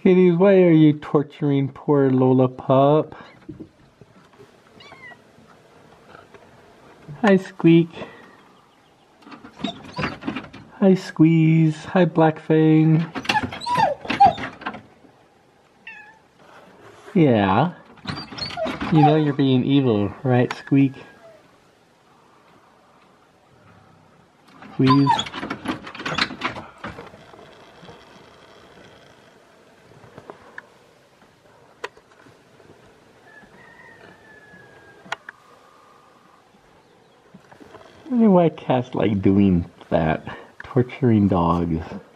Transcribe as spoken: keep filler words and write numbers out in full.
Kitties, why are you torturing poor Lola pup? Hi, Squeak. Hi, Squeeze. Hi, Black Fang. Yeah. You know you're being evil, right, Squeak? Squeeze. I wonder why cats like doing that, torturing dogs.